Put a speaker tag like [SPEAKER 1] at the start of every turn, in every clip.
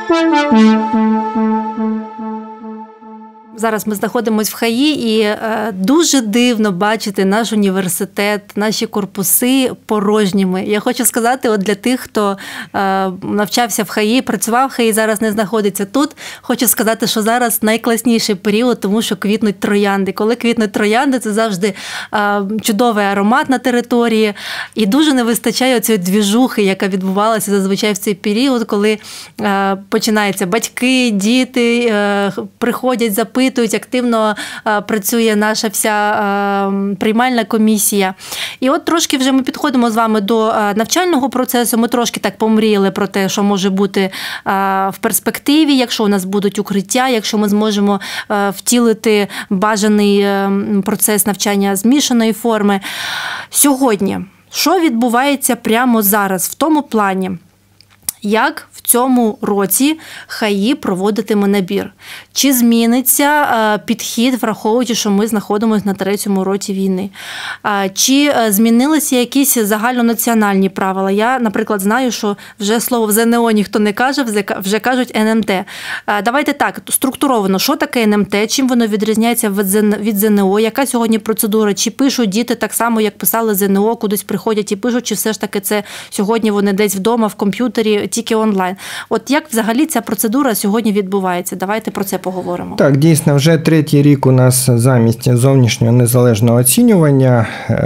[SPEAKER 1] Зараз ми знаходимося в ХАІ, і дуже дивно бачити наш університет, наші корпуси порожніми. Я хочу сказати, от для тих, хто навчався в ХАІ, працював в ХАІ, зараз не знаходиться тут, хочу сказати, що зараз найкласніший період, тому що квітнуть троянди. Коли квітнуть троянди, це завжди чудовий аромат на території, і дуже не вистачає цієї двіжухи, яка відбувалася зазвичай в цей період, коли починаються батьки, діти, приходять, запитують, активно працює наша вся приймальна комісія. І от трошки вже ми підходимо з вами до навчального процесу, ми трошки так помріяли про те, що може бути в перспективі, якщо у нас будуть укриття, якщо ми зможемо втілити бажаний процес навчання змішаної форми. Сьогодні, що відбувається прямо зараз в тому плані, як в цьому році ХАІ проводитиме набір? Чи зміниться підхід, враховуючи, що ми знаходимося на 3-му році війни? Чи змінилися якісь загальнонаціональні правила? Я, наприклад, знаю, що вже слово в ЗНО ніхто не каже, вже кажуть НМТ. Давайте так, структуровано, що таке НМТ, чим воно відрізняється від ЗНО, яка сьогодні процедура? Чи пишуть діти так само, як писали ЗНО, кудись приходять і пишуть, чи все ж таки це сьогодні вони десь вдома, в комп'ютері, тільки онлайн. От як взагалі ця процедура сьогодні відбувається? Давайте про це поговоримо.
[SPEAKER 2] Так, дійсно, вже 3-й рік у нас замість зовнішнього незалежного оцінювання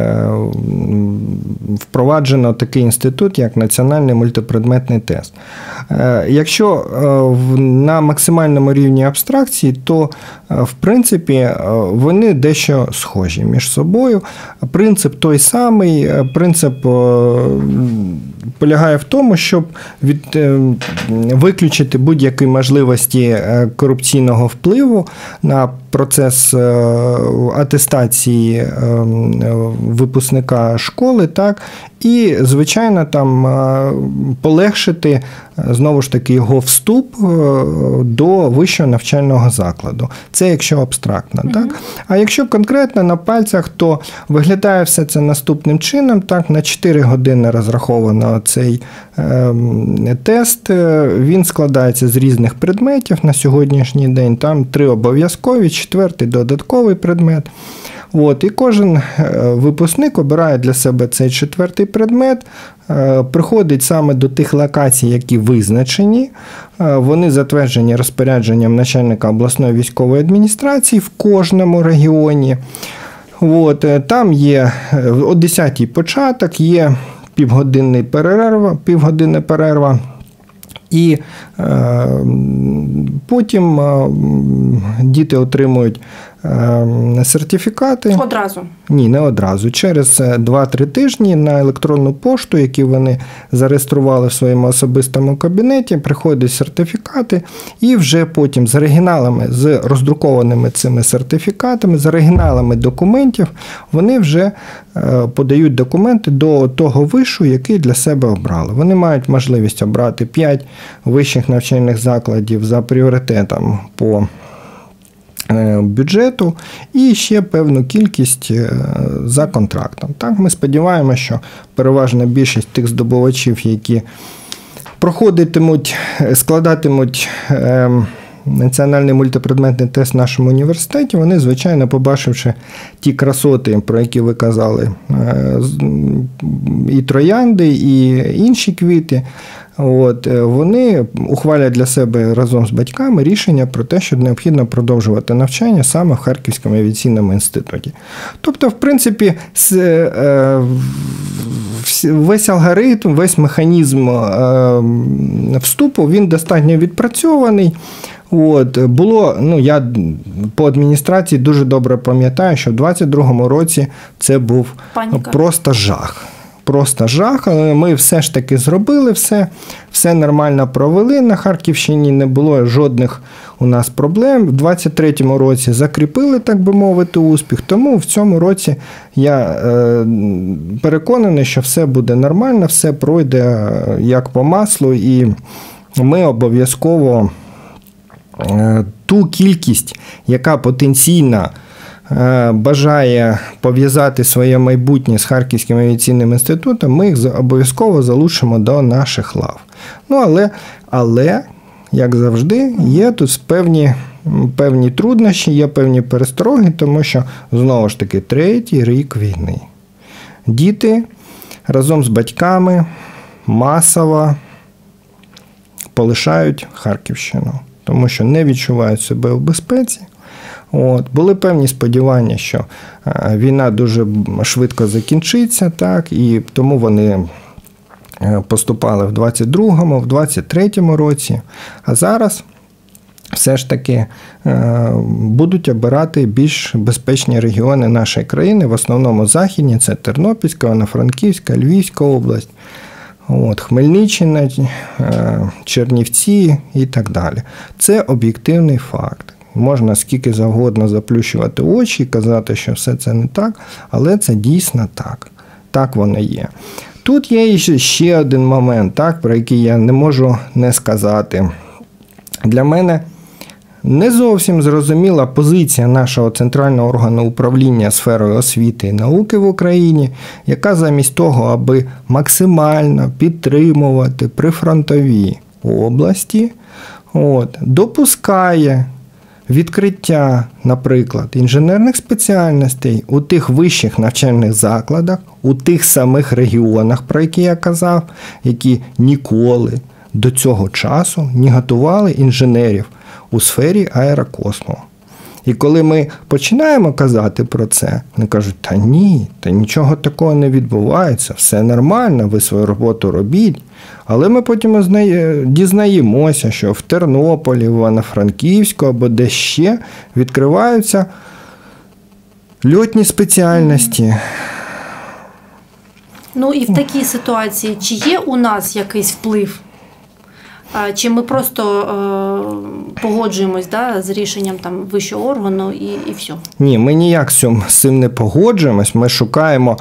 [SPEAKER 2] впроваджено такий інститут, як національний мультипредметний тест. Якщо на максимальному рівні абстракції, то, в принципі, вони дещо схожі між собою. Принцип той самий, принцип полягає в тому, щоб виключити будь-які можливості корупційного впливу на процес атестації випускника школи, так, і, звичайно, там полегшити, знову ж таки, його вступ до вищого навчального закладу. Це якщо абстрактно, так? А якщо конкретно на пальцях, то виглядає все це наступним чином, так, на 4 години розраховано цей тест, він складається з різних предметів на сьогоднішній день, там 3 обов'язкові, 4-й додатковий предмет. От, і кожен випускник обирає для себе цей 4-й предмет, приходить саме до тих локацій, які визначені. Вони затверджені розпорядженням начальника обласної військової адміністрації в кожному регіоні. От, там є о 10-й початок, є півгодинна перерва. І потім діти отримують сертифікати.
[SPEAKER 1] Одразу?
[SPEAKER 2] Ні, не одразу. Через 2-3 тижні на електронну пошту, які вони зареєстрували в своєму особистому кабінеті, приходять сертифікати, і вже потім з оригіналами, з роздрукованими цими сертифікатами, з оригіналами документів, вони вже подають документи до того вишу, який для себе обрали. Вони мають можливість обрати 5 вищих навчальних закладів за пріоритетом по бюджету і ще певну кількість за контрактом. Так, ми сподіваємося, що переважна більшість тих здобувачів, які проходитимуть, складатимуть національний мультипредметний тест в нашому університеті, вони, звичайно, побачивши ті красоти, про які ви казали, і троянди, і інші квіти, от, вони ухвалять для себе разом з батьками рішення про те, що необхідно продовжувати навчання саме в Харківському авіаційному інституті. Тобто, в принципі, весь алгоритм, весь механізм вступу, він достатньо відпрацьований. От, було, я по адміністрації дуже добре пам'ятаю, що в 22-му році це був просто жах. Просто жах, але ми все ж таки зробили все нормально провели на Харківщині, не було жодних у нас проблем. В 23-му році закріпили, так би мовити, успіх, тому в цьому році я переконаний, що все буде нормально, все пройде як по маслу, і ми обов'язково ту кількість, яка потенційно бажає пов'язати своє майбутнє з Харківським авіаційним інститутом, ми їх обов'язково залучимо до наших лав. Але як завжди, є тут певні труднощі, є певні перестороги, тому що, знову ж таки, 3-й рік війни. Діти разом з батьками масово полишають Харківщину, тому що не відчувають себе у безпеці. Були певні сподівання, що війна дуже швидко закінчиться, так, і тому вони поступали в 22-му, в 23-му році, а зараз все ж таки будуть обирати більш безпечні регіони нашої країни, в основному західні, це Тернопільська, Івано-Франківська, Львівська область, Хмельниччина, Чернівці і так далі. Це об'єктивний факт. Можна скільки завгодно заплющувати очі і казати, що все це не так, але це дійсно так. Так воно є. Тут є ще один момент, так, про який я не можу не сказати. Для мене не зовсім зрозуміла позиція нашого центрального органу управління сферою освіти і науки в Україні, яка замість того, аби максимально підтримувати прифронтові області, допускає відкриття, наприклад, інженерних спеціальностей у тих вищих навчальних закладах, у тих самих регіонах, про які я казав, які ніколи до цього часу не готували інженерів у сфері аерокосмосу. І коли ми починаємо казати про це, вони кажуть, та нічого такого не відбувається, все нормально, ви свою роботу робіть. Але ми потім дізнаємося, що в Тернополі, в Івано-Франківську або де ще відкриваються льотні спеціальності.
[SPEAKER 1] Ну і в такій ситуації, чи є у нас якийсь вплив? Чи ми просто погоджуємось з рішенням вищого органу і все?
[SPEAKER 2] Ні, ми ніяк з цим не погоджуємось. Ми шукаємо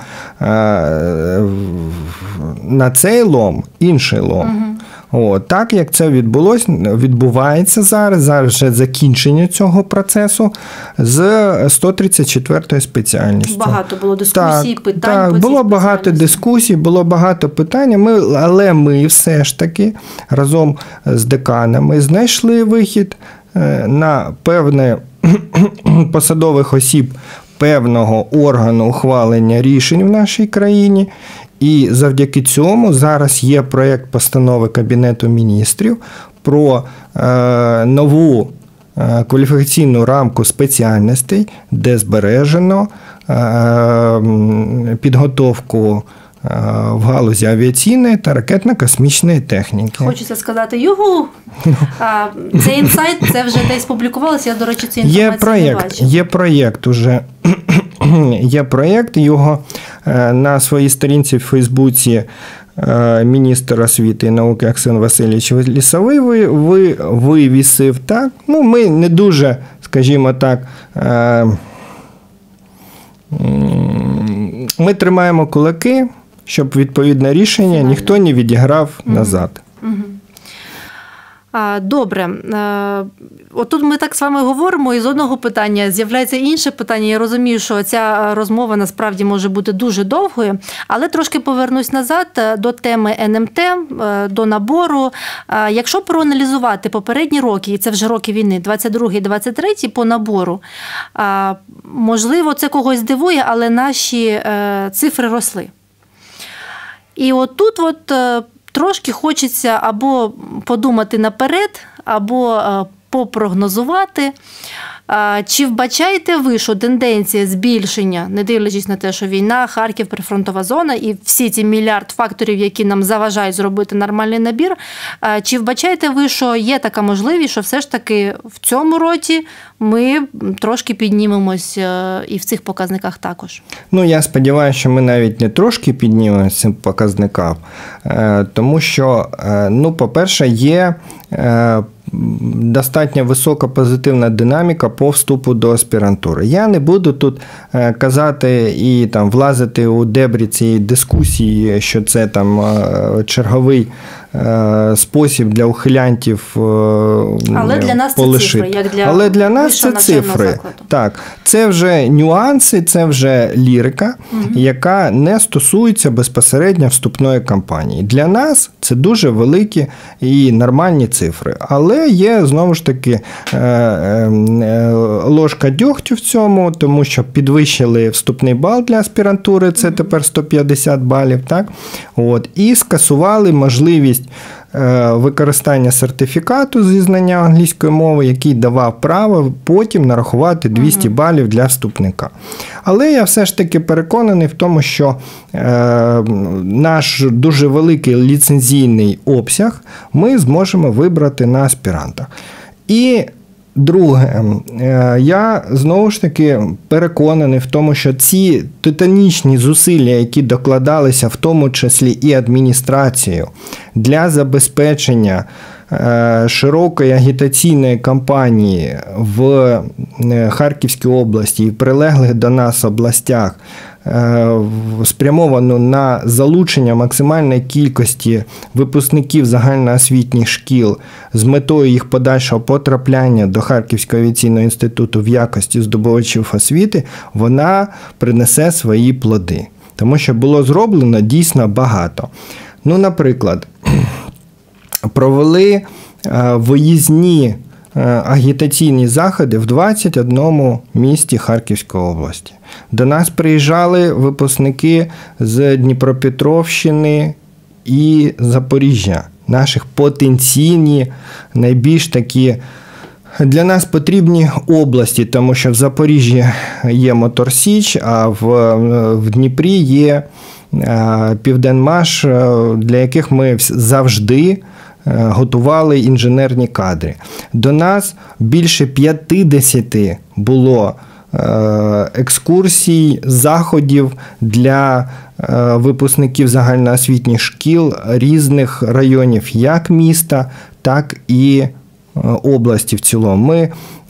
[SPEAKER 2] на цей лом інший лом. Так, як це відбувається зараз вже закінчення цього процесу з 134-ю спеціальністю.
[SPEAKER 1] Багато було дискусій, питань.
[SPEAKER 2] Так, було багато дискусій, було багато питань, але ми все ж таки разом з деканами знайшли вихід на певне посадових осіб певного органу ухвалення рішень в нашій країні. І завдяки цьому зараз є проєкт постанови Кабінету міністрів про нову кваліфікаційну рамку спеціальностей, де збережено підготовку в галузі авіаційної та ракетно-космічної техніки.
[SPEAKER 1] Хочеться сказати, югу! Цей інсайт, це вже десь публікувалося, я, до речі, цю інформацію не бачила.
[SPEAKER 2] Є проєкт, його на своїй сторінці в Фейсбуці міністр освіти і науки Оксан Васильович Лісовий вивісив. Так? Ми не дуже, скажімо так, ми тримаємо кулаки, щоб відповідне рішення ніхто не відіграв назад.
[SPEAKER 1] Добре. Отут ми так з вами говоримо, і з одного питання з'являється інше питання. Я розумію, що ця розмова насправді може бути дуже довгою, але трошки повернусь назад до теми НМТ, до набору. Якщо проаналізувати попередні роки, і це вже роки війни, 22-23 по набору, можливо, це когось здивує, але наші цифри росли. І отут трошки хочеться або подумати наперед, або попрогнозувати. Чи вбачаєте ви, що тенденція збільшення, не дивлячись на те, що війна, Харків, прифронтова зона і всі ці мільярд факторів, які нам заважають зробити нормальний набір, чи вбачаєте ви, що є така можливість, що все ж таки в цьому році ми трошки піднімемось і в цих показниках також?
[SPEAKER 2] Я сподіваюся, що ми навіть не трошки піднімемось в цих показниках, тому що, по-перше, є достатньо висока позитивна динаміка по вступу до аспірантури. Я не буду тут казати і влазити у дебрі цієї дискусії, що це черговий спосіб для ухилянтів
[SPEAKER 1] Але для нас
[SPEAKER 2] полишити.
[SPEAKER 1] Це цифри, як для
[SPEAKER 2] Але для нас це цифри.
[SPEAKER 1] Закладу.
[SPEAKER 2] Так, це вже нюанси, це вже лірика, яка не стосується безпосередньо вступної кампанії. Для нас це дуже великі і нормальні цифри. Але є, знову ж таки, ложка дьогтю в цьому, тому що підвищили вступний бал для аспірантури, це тепер 150 балів, так? От, і скасували можливість використання сертифікату зі знання англійської мови, який давав право потім нарахувати 200 балів для вступника. Але я все ж таки переконаний в тому, що наш дуже великий ліцензійний обсяг ми зможемо вибрати на аспірантах. І друге, я знову ж таки переконаний в тому, що ці титанічні зусилля, які докладалися в тому числі і адміністрацією для забезпечення широкої агітаційної кампанії в Харківській області і в прилеглих до нас областях, спрямовану на залучення максимальної кількості випускників загальноосвітніх шкіл з метою їх подальшого потрапляння до Харківського авіаційного інституту в якості здобувачів освіти, вона принесе свої плоди. Тому що було зроблено дійсно багато. Ну, наприклад, провели виїзні агітаційні заходи в 21 місті Харківської області. До нас приїжджали випускники з Дніпропетровщини і Запоріжжя, наших потенційні, найбільш такі для нас потрібні області, тому що в Запоріжжі є Мотор Січ, а в Дніпрі є Південмаш, для яких ми завжди готували інженерні кадри. До нас більше 50 було екскурсій, заходів для випускників загальноосвітніх шкіл різних районів, як міста, так і області в цілому. Ми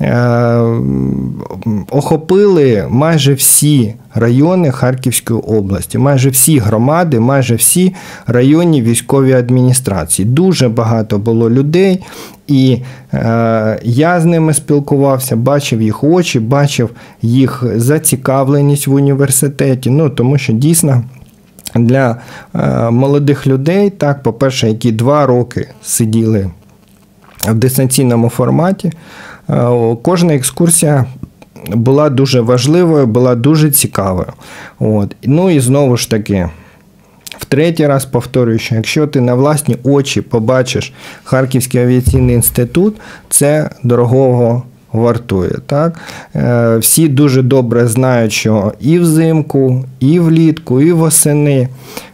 [SPEAKER 2] охопили майже всі райони Харківської області, майже всі громади, майже всі районні військові адміністрації. Дуже багато було людей, і я з ними спілкувався, бачив їх очі, бачив їх зацікавленість в університеті, тому що дійсно для молодих людей, так, по-перше, які 2 роки сиділи в дистанційному форматі, кожна екскурсія була дуже важливою, була дуже цікавою. От. Ну і знову ж таки, втретє раз повторюю, що якщо ти на власні очі побачиш Харківський авіаційний інститут, це дорогого вартує. Так? Всі дуже добре знають, що і взимку, і влітку, і восени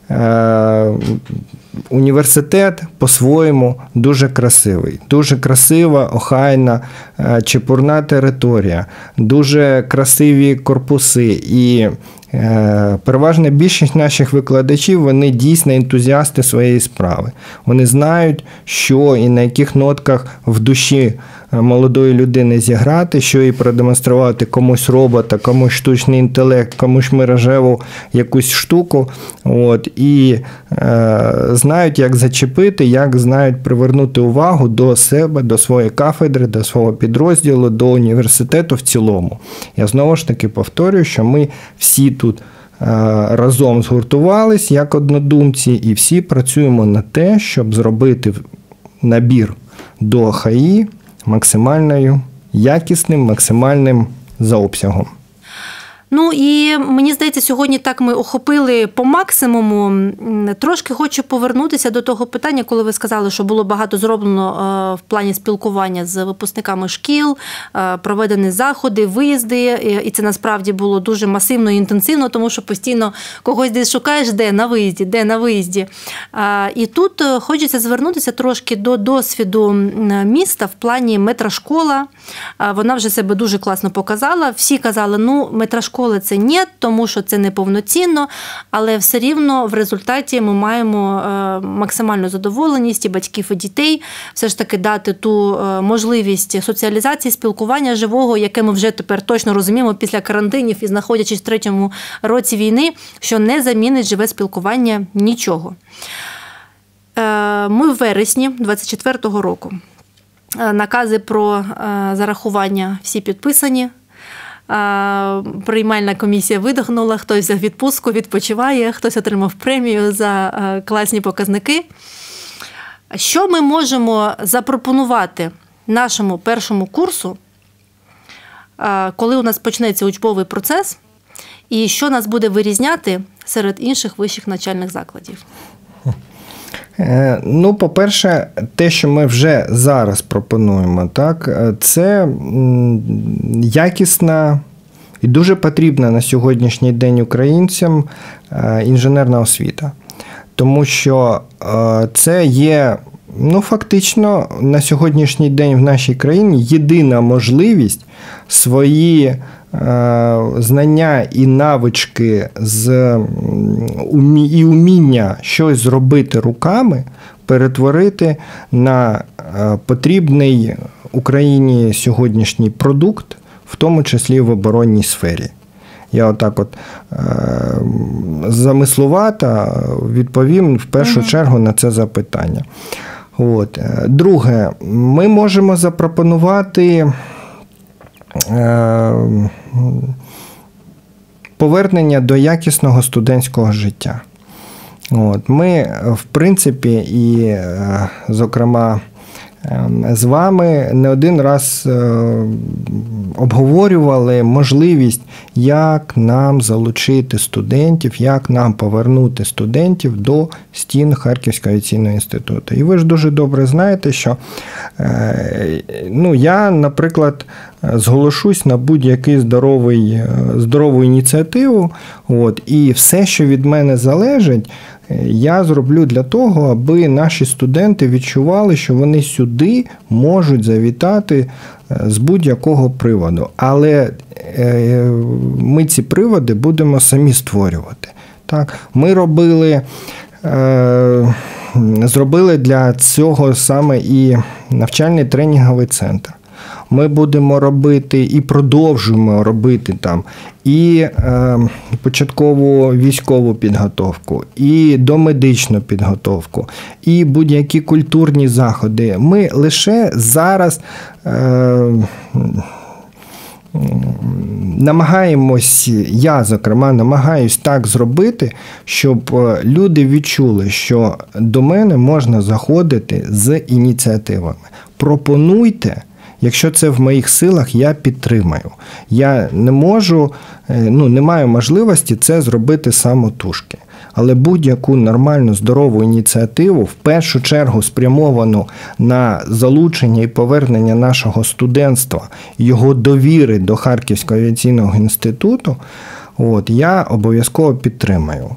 [SPEAKER 2] університет по-своєму дуже красивий. Дуже красива, охайна, чепурна територія, дуже красиві корпуси. І переважна більшість наших викладачів, вони дійсно ентузіасти своєї справи. Вони знають, що і на яких нотках в душі молодої людини зіграти, що і продемонструвати комусь робота, комусь штучний інтелект, комусь мережеву якусь штуку. От, і знають, як зачепити, як знають привернути увагу до себе, до своєї кафедри, до свого підрозділу, до університету в цілому. Я знову ж таки повторюю, що ми всі тут разом згуртувались як однодумці і всі працюємо на те, щоб зробити набір до ХАІ максимально якісним, максимальним за обсягом.
[SPEAKER 1] Ну і мені здається, сьогодні так ми охопили по максимуму. Трошки хочу повернутися до того питання, коли ви сказали, що було багато зроблено в плані спілкування з випускниками шкіл, проведені заходи, виїзди, і це насправді було дуже масивно і інтенсивно, тому що постійно когось десь шукаєш, де на виїзді. І тут хочеться звернутися трошки до досвіду міста в плані метрошкола. Вона вже себе дуже класно показала. Всі казали, метрошкола це ні, тому що це неповноцінно, але все рівно в результаті ми маємо максимальну задоволеність і батьків, і дітей, все ж таки дати ту можливість соціалізації, спілкування живого, яке ми вже тепер точно розуміємо після карантинів і знаходячись в 3-му році війни, що не замінить живе спілкування нічого. Ми в вересні 2024 року. Накази про зарахування всі підписані. Приймальна комісія видихнула, хтось взяв відпустку, відпочиває, хтось отримав премію за класні показники. Що ми можемо запропонувати нашому першому курсу, коли у нас почнеться учбовий процес, і що нас буде вирізняти серед інших вищих навчальних закладів?
[SPEAKER 2] Ну, по-перше, те, що ми вже зараз пропонуємо, так, це якісна і дуже потрібна на сьогоднішній день українцям інженерна освіта. Тому що це є, ну, фактично, на сьогоднішній день в нашій країні єдина можливість свої знання і навички і уміння щось зробити руками перетворити на потрібний Україні сьогоднішній продукт, в тому числі в оборонній сфері. Я отак замислувато відповім в першу чергу на це запитання. От. Друге, ми можемо запропонувати повернення до якісного студентського життя. От. Ми, в принципі, і, зокрема, з вами не один раз обговорювали можливість, як нам залучити студентів, як нам повернути студентів до стін Харківського авіаційного інституту. І ви ж дуже добре знаєте, що я, наприклад, зголошусь на будь-яку здорову ініціативу, і все, що від мене залежить, я зроблю для того, аби наші студенти відчували, що вони сюди можуть завітати з будь-якого приводу. Але ми ці приводи будемо самі створювати. Так? Ми зробили для цього саме і навчальний тренінговий центр. Ми будемо робити і продовжуємо робити там і початкову військову підготовку, і домедичну підготовку, і будь-які культурні заходи. Ми лише зараз намагаємось, я, зокрема, намагаюсь так зробити, щоб люди відчули, що до мене можна заходити з ініціативами. Пропонуйте. Якщо це в моїх силах, я підтримаю. Я не можу, не маю можливості це зробити самотужки. Але будь-яку нормальну, здорову ініціативу, в першу чергу спрямовану на залучення і повернення нашого студентства, його довіри до Харківського авіаційного інституту, я обов'язково підтримаю.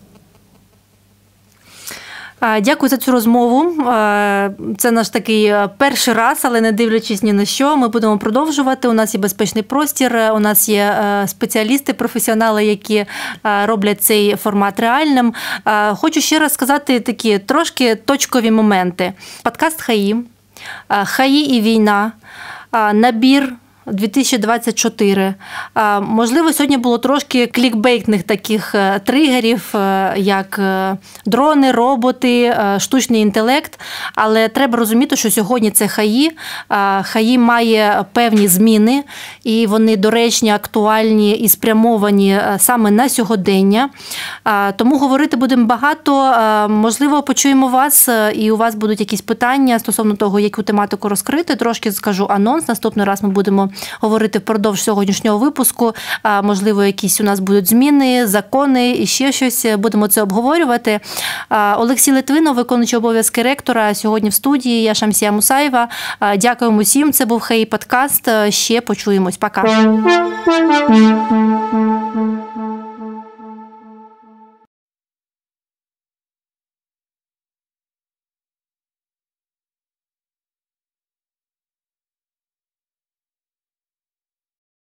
[SPEAKER 1] Дякую за цю розмову. Це наш такий перший раз, але не дивлячись ні на що, ми будемо продовжувати. У нас є безпечний простір, у нас є спеціалісти, професіонали, які роблять цей формат реальним. Хочу ще раз сказати такі трошки точкові моменти. Подкаст «ХАІ», «ХАІ і війна», набір 2024. Можливо, сьогодні було трошки клікбейтних таких тригерів, як дрони, роботи, штучний інтелект, але треба розуміти, що сьогодні це ХАІ. ХАІ має певні зміни, і вони доречні, актуальні і спрямовані саме на сьогодення. Тому говорити будемо багато. Можливо, почуємо вас, і у вас будуть якісь питання стосовно того, яку тематику розкрити. Трошки скажу анонс. Наступний раз ми будемо говорити впродовж сьогоднішнього випуску. Можливо, якісь у нас будуть зміни, закони і ще щось. Будемо це обговорювати. Олексій Литвинов, виконуючий обов'язки ректора, сьогодні в студії. Я Шамсія Мусаєва. Дякуємо всім. Це був ХАІ подкаст. Ще почуємось. Пока.